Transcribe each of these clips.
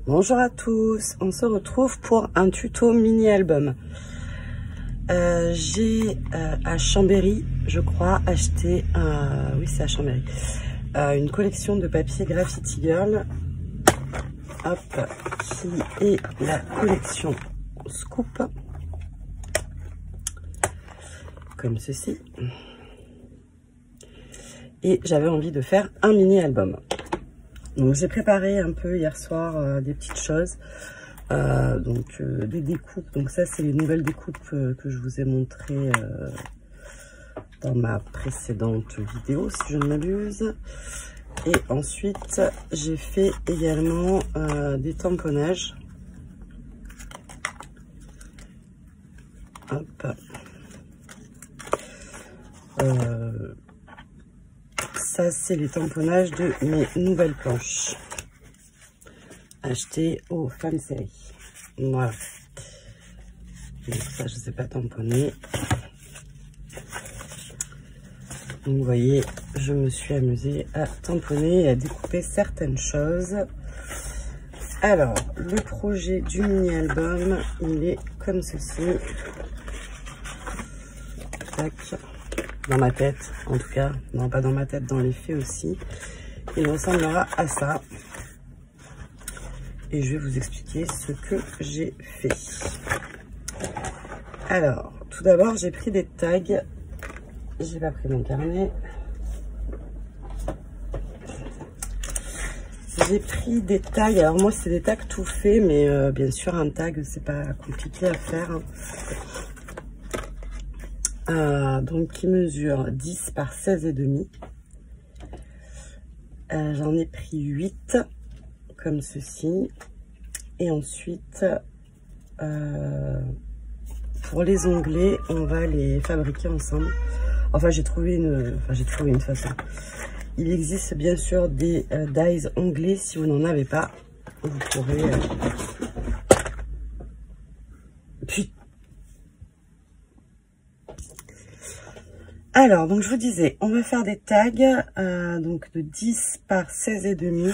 Bonjour à tous, on se retrouve pour un tuto mini album. J'ai à Chambéry, je crois, acheté, oui c'est à Chambéry, une collection de papier Graffiti Girl, hop, qui est la collection Scoop, comme ceci. Et j'avais envie de faire un mini album. Donc j'ai préparé un peu hier soir des petites choses, des découpes. Donc ça c'est les nouvelles découpes que je vous ai montrées dans ma précédente vidéo si je ne m'abuse. Et ensuite j'ai fait également des tamponnages. Hop. Ça, c'est les tamponnages de mes nouvelles planches achetées aux Femmes Séries. Voilà. Donc ça, je ne sais pas tamponner. Donc, vous voyez, je me suis amusée à tamponner et à découper certaines choses. Alors, le projet du mini-album, il est comme ceci. Tac. Dans ma tête, en tout cas, non pas dans ma tête, dans les faits aussi, il ressemblera à ça. Et je vais vous expliquer ce que j'ai fait. Alors, tout d'abord, j'ai pris des tags. J'ai pas pris mon carnet. J'ai pris des tags. Alors moi, c'est des tags tout faits, mais bien sûr, un tag, c'est pas compliqué à faire. Donc qui mesure 10 par 16,5. J'en ai pris 8 comme ceci. Et ensuite, pour les onglets, on va les fabriquer ensemble. Enfin, j'ai trouvé une façon. Il existe bien sûr des dies onglets. Si vous n'en avez pas, vous pourrez... Alors, donc je vous disais, on va faire des tags donc de 10 par 16,5.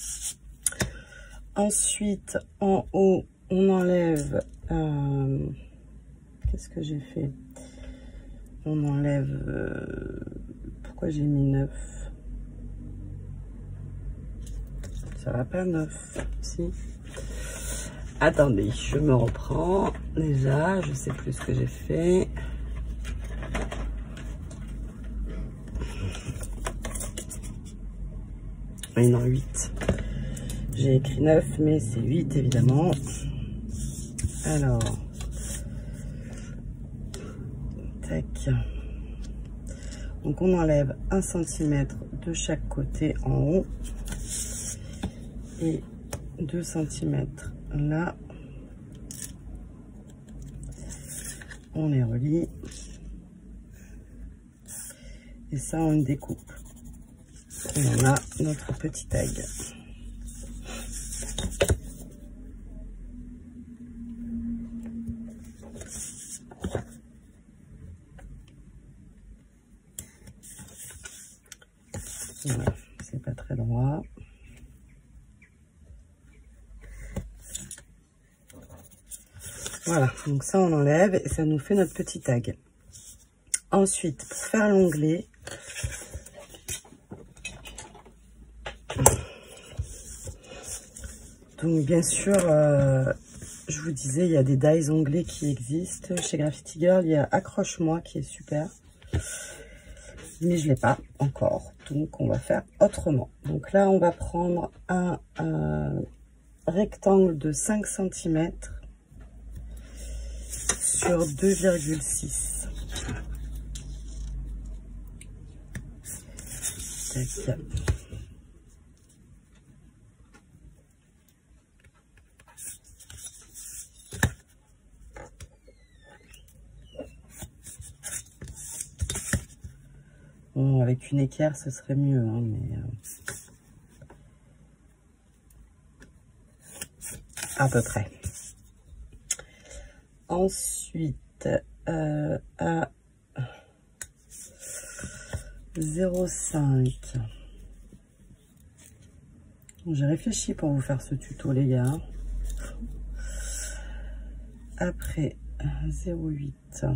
Ensuite, en haut, on enlève... qu'est-ce que j'ai fait? On enlève... pourquoi j'ai mis 9? Ça va pas 9, si? Attendez, je me reprends. Déjà, je sais plus ce que j'ai fait. Oui, non, 8. J'ai écrit 9, mais c'est 8, évidemment. Alors. Tac. Donc, on enlève 1 cm de chaque côté en haut. Et 2 cm là. On les relie. Et ça, on découpe. Et on a notre petit tag. Voilà, c'est pas très droit. Voilà, donc ça on enlève et ça nous fait notre petit tag. Ensuite, pour faire l'onglet, donc bien sûr, je vous disais, il y a des dies onglets qui existent. Chez Graffiti Girl, il y a Accroche-moi qui est super. Mais je ne l'ai pas encore. Donc on va faire autrement. Donc là, on va prendre un rectangle de 5 cm sur 2,6. Tac. Bon, avec une équerre, ce serait mieux, hein, mais à peu près. Ensuite, à 0,5, J'ai réfléchi pour vous faire ce tuto, les gars. Après 0,8.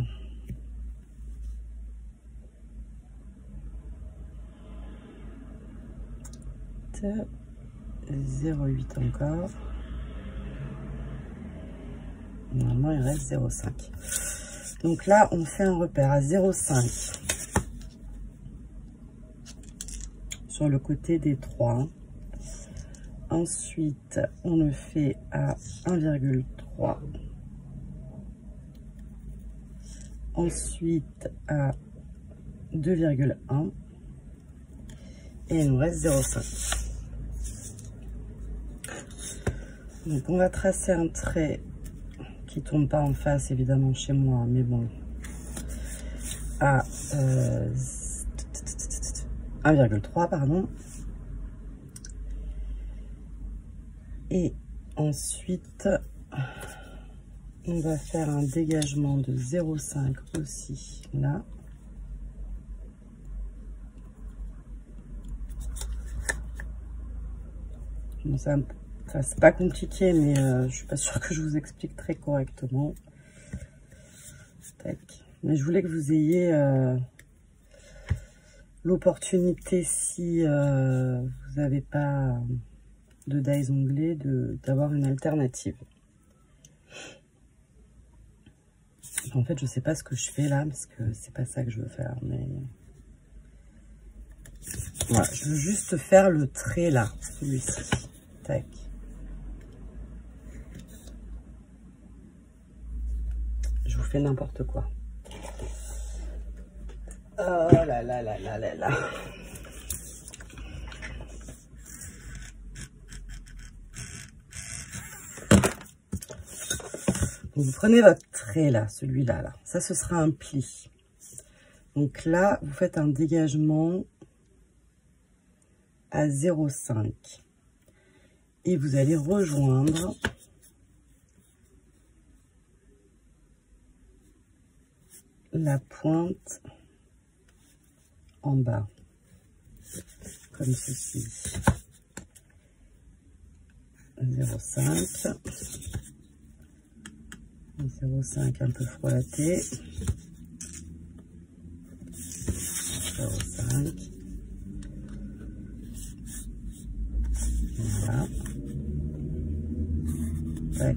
0,8 encore. Normalement, il reste 0,5. Donc là, on fait un repère à 0,5 sur le côté des 3. Ensuite, on le fait à 1,3. Ensuite, à 2,1. Et il nous reste 0,5. Donc, on va tracer un trait qui tombe pas en face, évidemment, chez moi, mais bon, à 1,3, pardon. Et ensuite, on va faire un dégagement de 0,5 aussi, là. Bon, ça, c'est pas compliqué, mais je suis pas sûre que je vous explique très correctement. Tac. Mais je voulais que vous ayez l'opportunité, si vous n'avez pas de dies onglets, d'avoir une alternative. En fait, je sais pas ce que je fais là, parce que c'est pas ça que je veux faire, mais voilà, je veux juste faire le trait là, celui-ci. Tac. Je vous fais n'importe quoi. Oh là là là là là là. Donc vous prenez votre trait là, celui-là, là. Ça, ce sera un pli. Donc là, vous faites un dégagement à 0,5. Et vous allez rejoindre la pointe en bas, comme ceci. 0,5. 0,5 un peu frelaté. 0,5. Voilà. Tac.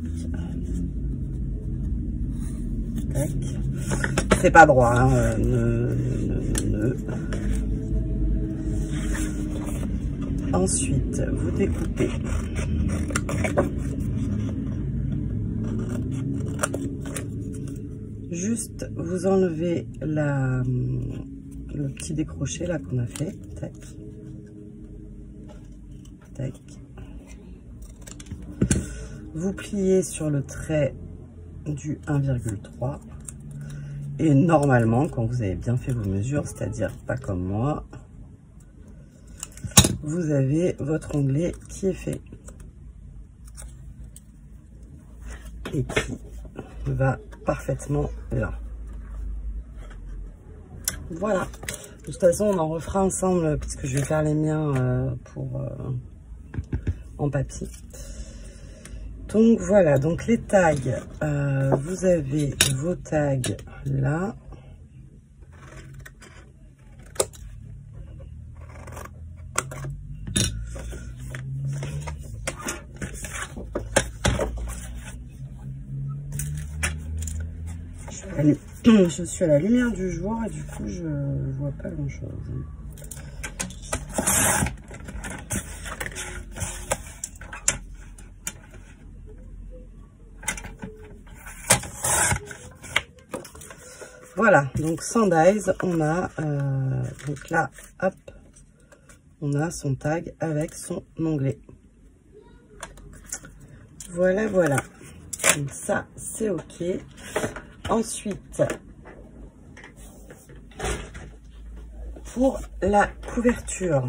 Tac. C'est pas droit, hein. Ensuite, vous découpez. Juste, vous enlevez le petit décroché là qu'on a fait. Tac. Tac. Vous pliez sur le trait du 1,3. Et normalement, quand vous avez bien fait vos mesures, c'est-à-dire pas comme moi, vous avez votre onglet qui est fait. Et qui va parfaitement là. Voilà. De toute façon, on en refera ensemble puisque je vais faire les miens en papier. Donc voilà, donc les tags, vous avez vos tags là. Je suis à la lumière du jour et du coup je vois pas grand chose. Voilà, donc sans dies, on a donc là, hop, on a son tag avec son onglet. Voilà, voilà. Donc ça, c'est ok. Ensuite, pour la couverture.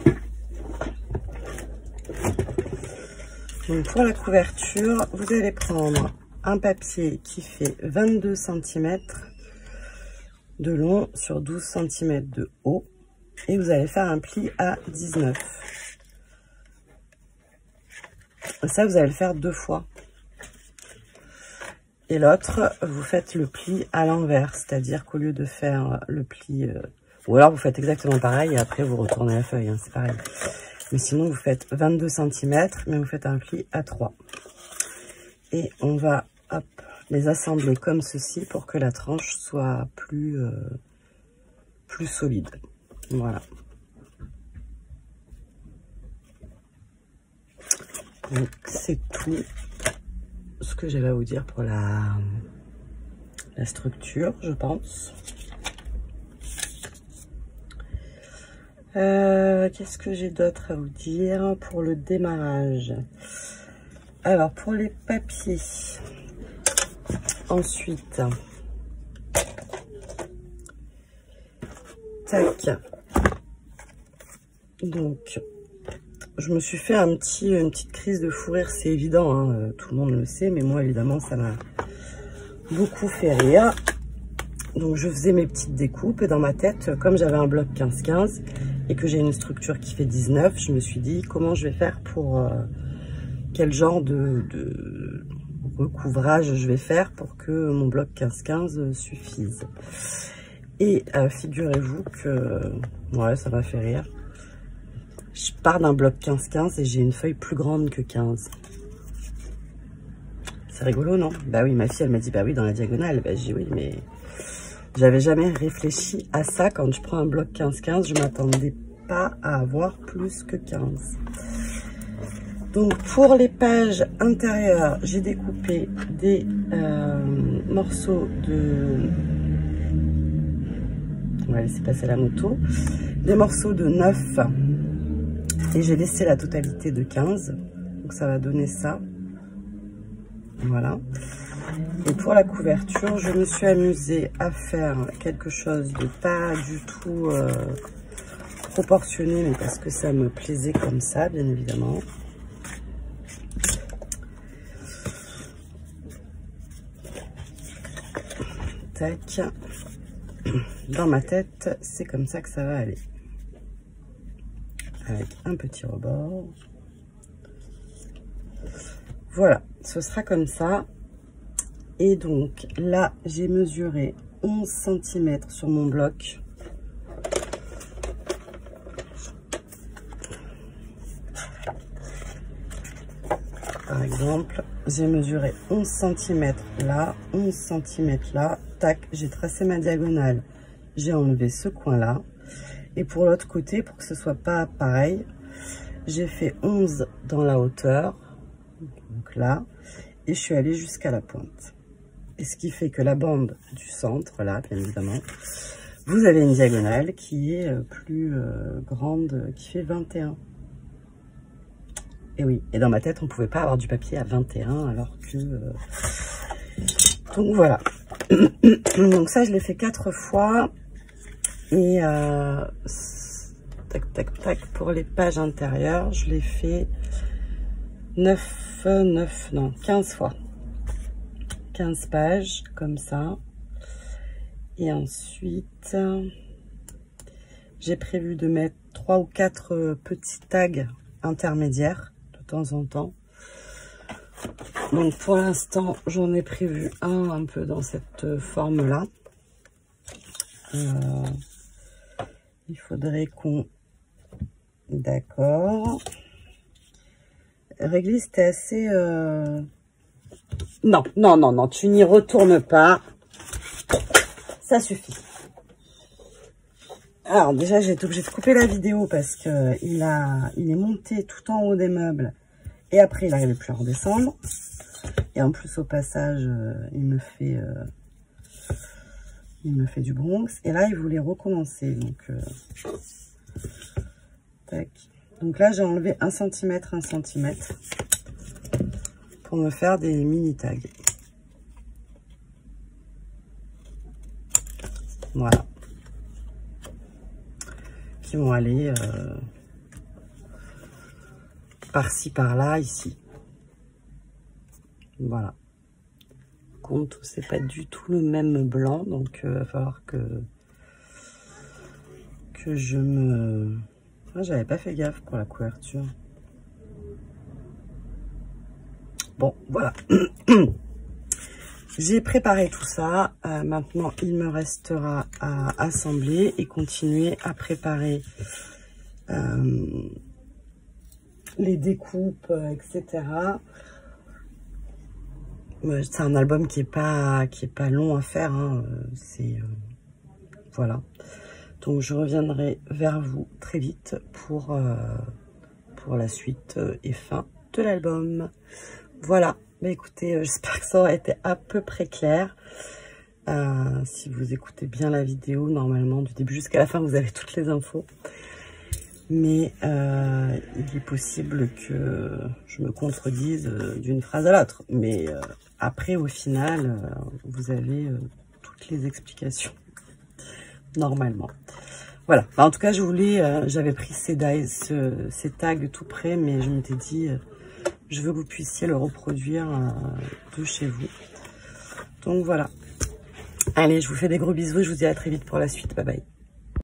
Donc pour la couverture, vous allez prendre un papier qui fait 22 cm de long sur 12 cm de haut. Et vous allez faire un pli à 19. Ça, vous allez le faire 2 fois. Et l'autre, vous faites le pli à l'envers, c'est-à-dire qu'au lieu de faire le pli, ou alors vous faites exactement pareil et après vous retournez la feuille, hein, c'est pareil. Mais sinon, vous faites 22 cm, mais vous faites un pli à 3. Et on va, hop, les assembler comme ceci pour que la tranche soit plus solide. Voilà. Donc, c'est tout ce que j'avais à vous dire pour la structure, je pense. Qu'est-ce que j'ai d'autre à vous dire pour le démarrage? Alors, pour les papiers, ensuite, tac, donc, je me suis fait une petite crise de fou rire, c'est évident, hein, tout le monde le sait, mais moi, évidemment, ça m'a beaucoup fait rire. Donc, je faisais mes petites découpes, et dans ma tête, comme j'avais un bloc 15-15, et que j'ai une structure qui fait 19, je me suis dit, comment je vais faire pour... quel genre de recouvrage je vais faire pour que mon bloc 15-15 suffise. Et figurez-vous que... ouais, ça m'a fait rire. Je pars d'un bloc 15-15 et j'ai une feuille plus grande que 15. C'est rigolo, non? Bah oui, ma fille, elle m'a dit, bah oui, dans la diagonale. Bah j'ai dit oui, mais j'avais jamais réfléchi à ça. Quand je prends un bloc 15-15, je m'attendais pas à avoir plus que 15. Donc, pour les pages intérieures, j'ai découpé des morceaux de... On va laisser passer la moto. Des morceaux de 9. Et j'ai laissé la totalité de 15. Donc, ça va donner ça. Voilà. Et pour la couverture, je me suis amusée à faire quelque chose de pas du tout proportionné, mais parce que ça me plaisait comme ça, bien évidemment. Tac. Dans ma tête, c'est comme ça que ça va aller. Avec un petit rebord. Voilà, ce sera comme ça. Et donc là, j'ai mesuré 11 cm sur mon bloc. Par exemple, j'ai mesuré 11 cm là, 11 cm là. Tac, j'ai tracé ma diagonale. J'ai enlevé ce coin-là. Et pour l'autre côté, pour que ce soit pas pareil, j'ai fait 11 dans la hauteur. Donc là. Et je suis allée jusqu'à la pointe. Et ce qui fait que la bande du centre, là, bien évidemment, vous avez une diagonale qui est plus grande, qui fait 21. Et oui, et dans ma tête, on ne pouvait pas avoir du papier à 21, alors que... Donc voilà. Donc ça, je l'ai fait 4 fois. Et tac, tac, tac, pour les pages intérieures, je l'ai fait 15 fois. 15 pages, comme ça. Et ensuite, j'ai prévu de mettre 3 ou 4 petits tags intermédiaires de temps en temps. Donc pour l'instant, j'en ai prévu un peu dans cette forme-là. Il faudrait qu'on... D'accord. Réglisse, t'es assez... Non, non, non, non, tu n'y retournes pas. Ça suffit. Alors déjà, j'ai été obligée de couper la vidéo parce que il est monté tout en haut des meubles. Et après, il n'arrivait plus à redescendre. Et en plus, au passage, il me fait du Bronx. Et là, il voulait recommencer. Donc, tac. Donc là, j'ai enlevé 1 cm, 1 cm. Pour me faire des mini tags. Voilà. Qui vont aller par-ci, par-là, ici. Voilà. Compte, c'est pas du tout le même blanc, donc il va falloir que je me... Ah, j'avais pas fait gaffe pour la couverture. Bon, voilà. J'ai préparé tout ça. Maintenant, il me restera à assembler et continuer à préparer les découpes, etc. C'est un album qui est pas long à faire. Hein. Voilà. Donc, je reviendrai vers vous très vite pour la suite et fin de l'album. Voilà. Bah, écoutez, j'espère que ça aura été à peu près clair. Si vous écoutez bien la vidéo, normalement, du début jusqu'à la fin, vous avez toutes les infos. Mais il est possible que je me contredise d'une phrase à l'autre. Mais après, au final, vous avez toutes les explications, normalement. Voilà. Enfin, en tout cas, j'avais pris ces tags tout près, mais je m'étais dit... je veux que vous puissiez le reproduire de chez vous. Donc voilà. Allez, je vous fais des gros bisous et je vous dis à très vite pour la suite. Bye bye.